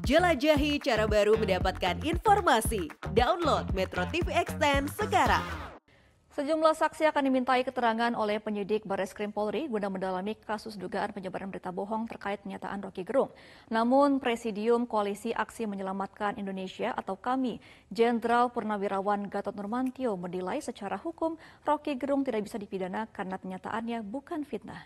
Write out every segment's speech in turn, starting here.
Jelajahi cara baru mendapatkan informasi. Download Metro TV Extend sekarang. Sejumlah saksi akan dimintai keterangan oleh penyidik Barreskrim Polri guna mendalami kasus dugaan penyebaran berita bohong terkait pernyataan Rocky Gerung. Namun Presidium Koalisi Aksi Menyelamatkan Indonesia atau KAMI, Jenderal Purnawirawan Gatot Nurmantio menilai secara hukum Rocky Gerung tidak bisa dipidana karena penyataannya bukan fitnah.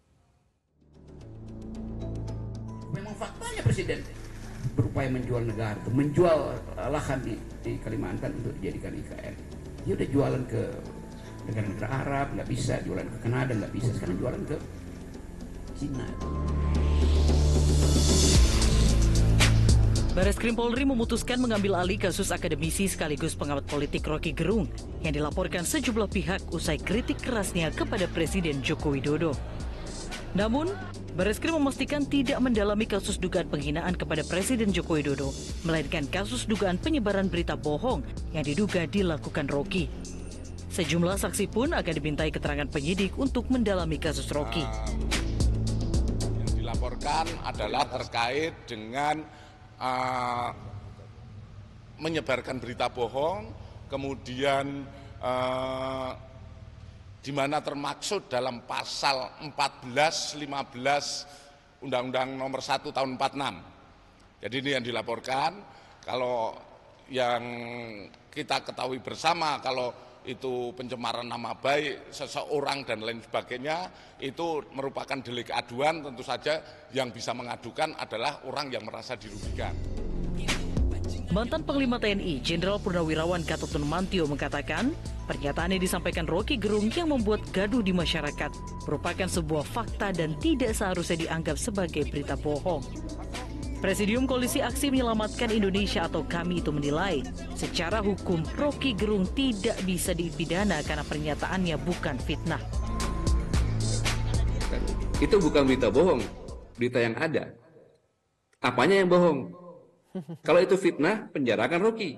Memang faktanya Presiden berupaya menjual negara, menjual lahan di Kalimantan untuk dijadikan IKN. Dia udah jualan ke negara-negara Arab, nggak bisa, jualan ke Kanada nggak bisa, sekarang jualan ke Cina. Barreskrim Polri memutuskan mengambil alih kasus akademisi sekaligus pengamat politik Rocky Gerung yang dilaporkan sejumlah pihak usai kritik kerasnya kepada Presiden Joko Widodo. Namun, Barreskrim memastikan tidak mendalami kasus dugaan penghinaan kepada Presiden Joko Widodo, melainkan kasus dugaan penyebaran berita bohong yang diduga dilakukan Rocky. Sejumlah saksi pun akan dimintai keterangan penyidik untuk mendalami kasus Rocky. Yang dilaporkan adalah terkait dengan menyebarkan berita bohong, kemudian di mana termaksud dalam pasal 14, 15 Undang-Undang Nomor 1 Tahun 46. Jadi ini yang dilaporkan. Kalau yang kita ketahui bersama, kalau itu pencemaran nama baik seseorang dan lain sebagainya, itu merupakan delik aduan, tentu saja yang bisa mengadukan adalah orang yang merasa dirugikan. Mantan Panglima TNI Jenderal Purnawirawan Gatot Nurmantio mengatakan, pernyataan yang disampaikan Rocky Gerung yang membuat gaduh di masyarakat merupakan sebuah fakta dan tidak seharusnya dianggap sebagai berita bohong. Presidium Koalisi Aksi Menyelamatkan Indonesia atau KAMI itu menilai, secara hukum Rocky Gerung tidak bisa dipidana karena pernyataannya bukan fitnah. Itu bukan berita bohong, berita yang ada. Apanya yang bohong? Kalau itu fitnah, penjarakan Rocky.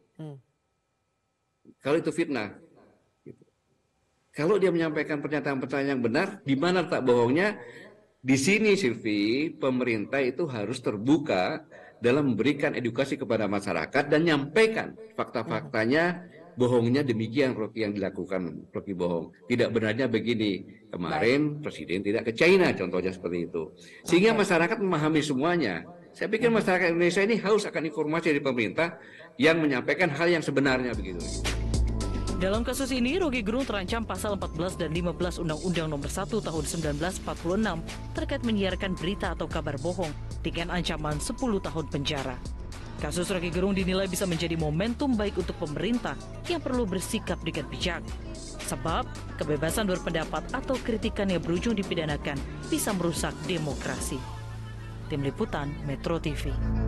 Kalau itu fitnah. Kalau dia menyampaikan pernyataan-pernyataan yang benar, di mana letak bohongnya? Di sini, Silvi, pemerintah itu harus terbuka dalam memberikan edukasi kepada masyarakat dan nyampaikan fakta-faktanya. Bohongnya demikian Rocky yang dilakukan, Rocky bohong. Tidak benarnya begini. Kemarin Presiden tidak ke China, contohnya seperti itu. Sehingga masyarakat memahami semuanya. Saya pikir masyarakat Indonesia ini haus akan informasi dari pemerintah yang menyampaikan hal yang sebenarnya begitu. Dalam kasus ini, Rocky Gerung terancam pasal 14 dan 15 Undang-Undang Nomor 1 Tahun 1946 terkait menyiarkan berita atau kabar bohong dengan ancaman 10 tahun penjara. Kasus Rocky Gerung dinilai bisa menjadi momentum baik untuk pemerintah yang perlu bersikap dengan bijak. Sebab, kebebasan berpendapat atau kritikan yang berujung dipidanakan bisa merusak demokrasi. Tim Liputan Metro TV.